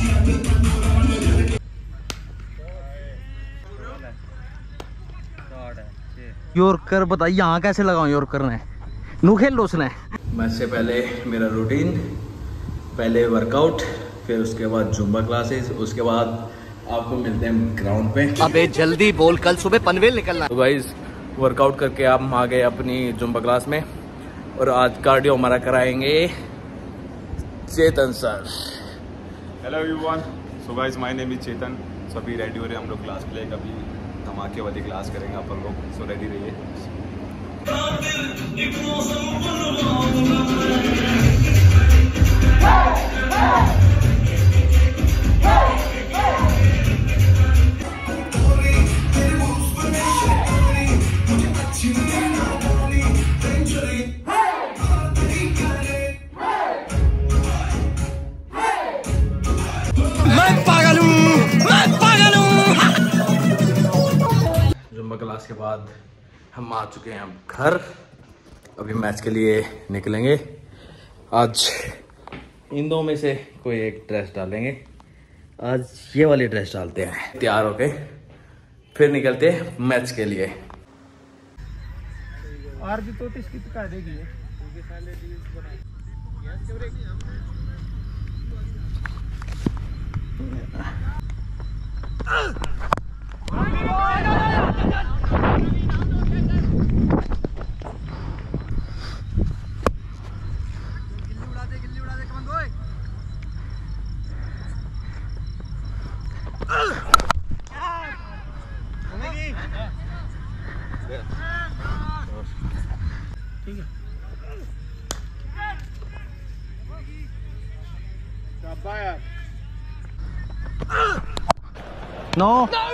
Yorker बताइए यहाँ कैसे लगाऊं यॉर्कर ने नू खेल लो उसने। मैच से पहले मेरा रूटीन, पहले वर्कआउट, फिर उसके बाद जुम्बा क्लासेस, उसके बाद आपको मिलते हैं ग्राउंड पे। अबे जल्दी बोल, कल सुबह पनवेल निकलना। तो गाइस वर्कआउट करके हम आ गए अपनी जुम्बा क्लास में और आज कार्डियो हमारा कराएंगे Chetan sir. Hello everyone, so guys my name is Chetan. सभी रेडी हो रहे हैं हम लोग क्लास के लिए, कभी धमाके वाली क्लास करेंगे अपन लोग, सो रेडी रहिए। जुम्बा क्लास के बाद हम आ चुके हैं अब घर। अभी मैच के लिए निकलेंगे। आज इन दो में से कोई एक ड्रेस डालेंगे। आज ये वाली ड्रेस डालते हैं, तैयार होके फिर निकलते हैं मैच के लिए। और भी तो इसकी तो कर देगी ठीक है। नो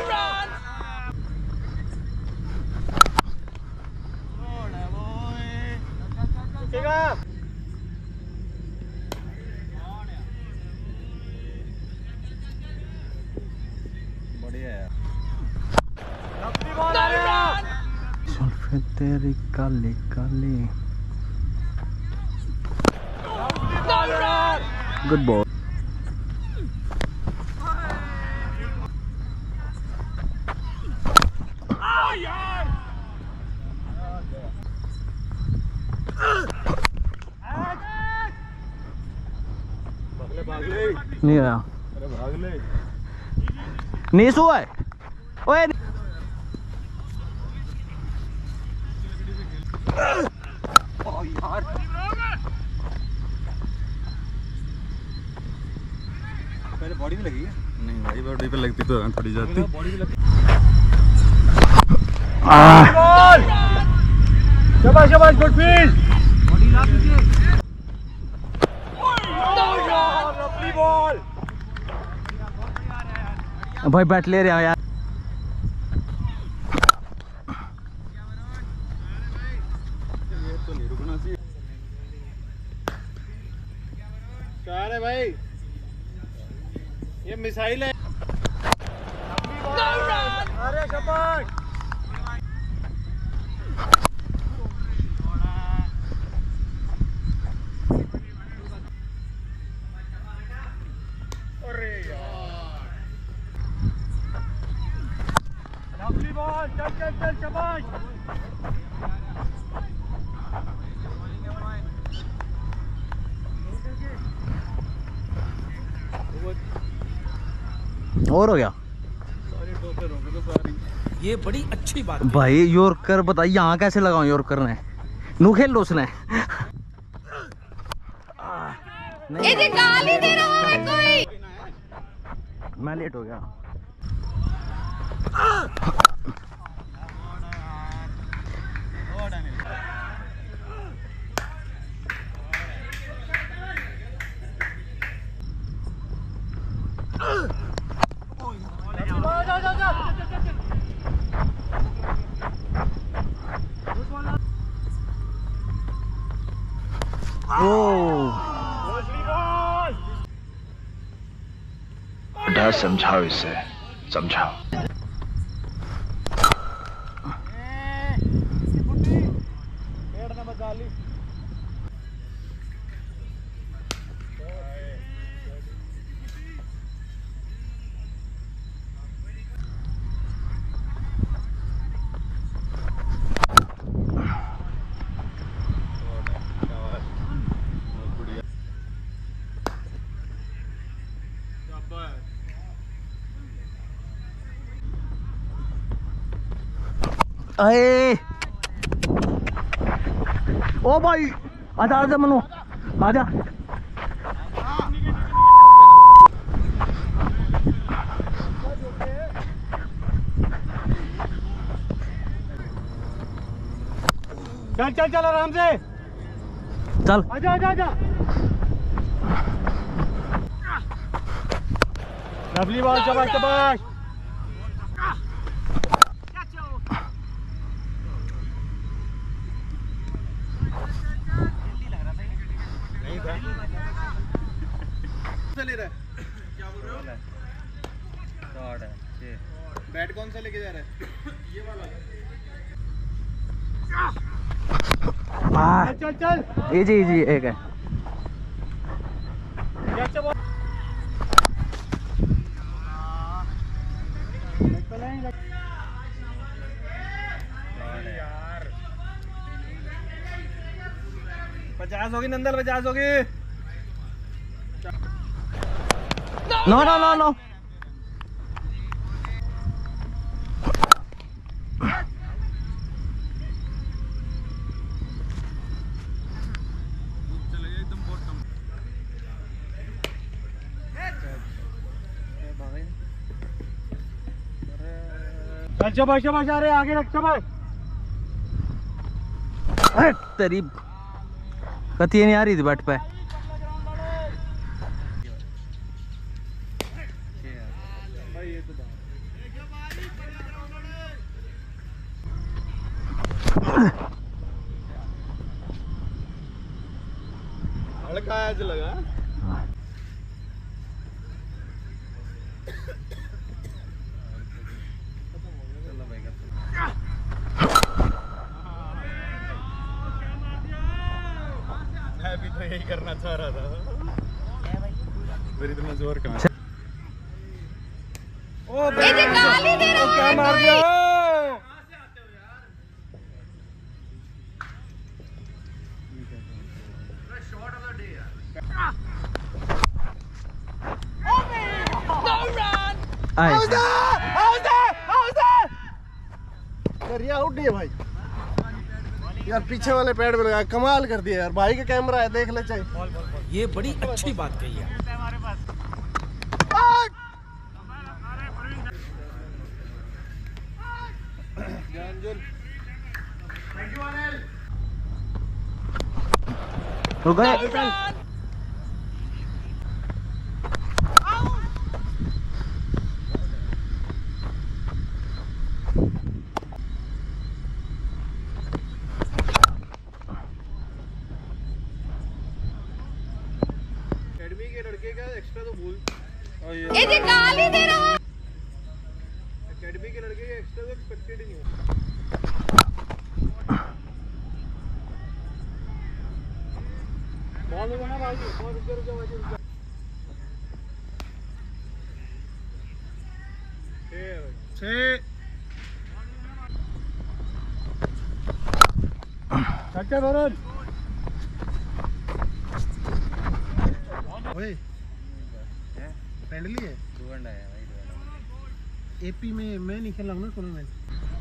बढ़िया है तेरी काली काली गुड बॉल। नहीं आया, अरे भाग ले। नीसू है ओए। यार पहले बॉडी में लगी है? नहीं भाई, बॉडी पे लगती तो थोड़ी जाती। बॉडी पे लगती। शाबाश शाबाश, गुड फील्ड। बॉडी ला पीछे। Lovely ball. भाई बैट ले रहे हो यार। ये तो नहीं रुकना चाहिए। क्या है भाई, ये मिसाइल है। अरे शाबाश। अरे यार, लवली बॉल। चल चल चल, शाबाश। और हो गया ये बड़ी अच्छी बात भाई। यॉर्कर बताइए यहाँ कैसे लगाऊं यॉर्कर ने नू खेल लो उसने। ये गाली दे रहा है कोई। मैं लेट हो गया। बेटा समझाओ इसे, समझाओ। अरे ओ भाई आजा आजा मनु आजा। चल चल चल आराम से चल आजा आजा आजा। लवली बॉल, शाबाश शाबाश। ले रहा है क्या बोल रहे हो? बैट कौन सा लेके जा रहा है? ये वाला। चल चल इजी इजी एक है। पचास होगी नंदल, 50 होगी। नो नो नो नो चल शाबाश शाबाश। अरे आगे रख शाबाश। तेरी कती नहीं आ रही थी बैट पे। हल्का आज लगा। मैं भी तो यही करना चाह रहा था, मेरी इतना जोर कहाँ है? ये जो गाली दे रहा क्या मार दिया? ये आउट नहीं है भाई यार, पीछे वाले पैड में लगा, कमाल कर दिया यार। भाई का कैमरा है, देख ले चाहिए। ये बड़ी अच्छी बात कही है। रुक गए। एकेडमी के लड़के का एक्स्ट्रा तो भूल, ये जो गाली दे रहा एकेडमी के लड़के का एक्स्ट्रा तो एक्सपेक्टेड ही नहीं हो। बॉल होगा ना भाई, बॉल रुक जा रुक जा भाई, रुक जा। चल भरत। ओए फ्रेंडली है। एपी में मैं नहीं खेल रहा हूँ ना टूर्नामेंट।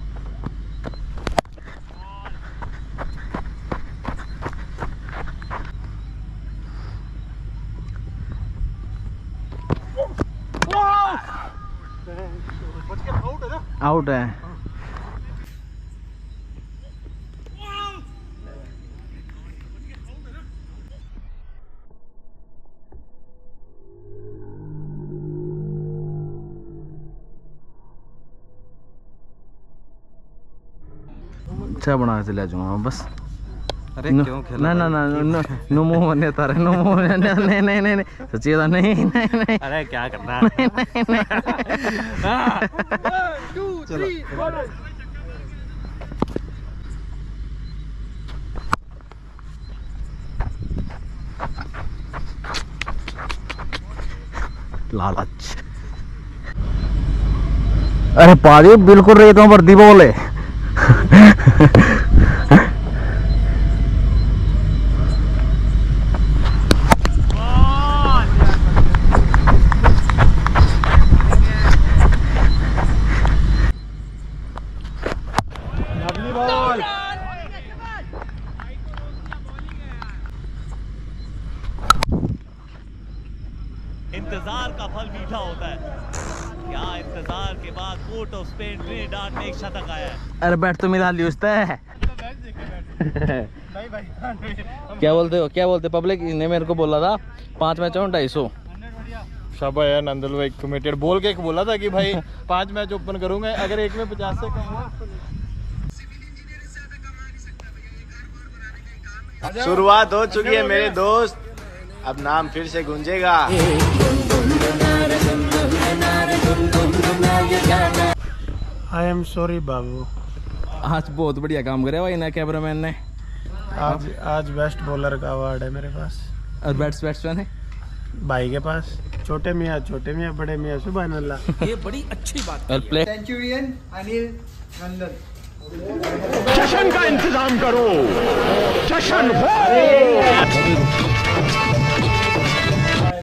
आउट है। अच्छा बना के ले जाऊंगा बस। अरे क्यों खेला? ना ना ना नो मोह ने तारे नो मोह नहीं नहीं नहीं नहीं सच्ची बात नहीं नहीं नहीं। अरे क्या करना है? लालच। अरे पाजी बिल्कुल रेतों पर दी बोले। इंतजार का फल मीठा होता है। क्या इंतजार के बाद पोर्ट ऑफ स्पेन ट्रिनिडाद में एक शतक आया है। अरे बैट तो मिला लियोस्ता है। क्या बोलते पब्लिक ने मेरे को बोला था 5 मैच और 250। शाबाश यार नंदल भाई कमिटेड। बोल के एक बोला था कि भाई 5 मैच ओपन करूंगा, अगर एक में 50 से कम हुआ। शुरुआत हो चुकी है मेरे दोस्त, अब नाम फिर से गूंजेगा। आई एम सॉरी बाबू। आज बहुत बढ़िया काम करे भाई ना कैमरामैन ने। आज बेस्ट बॉलर का अवार्ड है मेरे पास। और बैट्समैन है भाई के पास। छोटे मियाँ बड़े मियाँ सुभान अल्लाह। ये बड़ी अच्छी बात और प्ले सेंचुरियन अनिल नंदन। जश्न का इंतजाम करो, जश्न हो।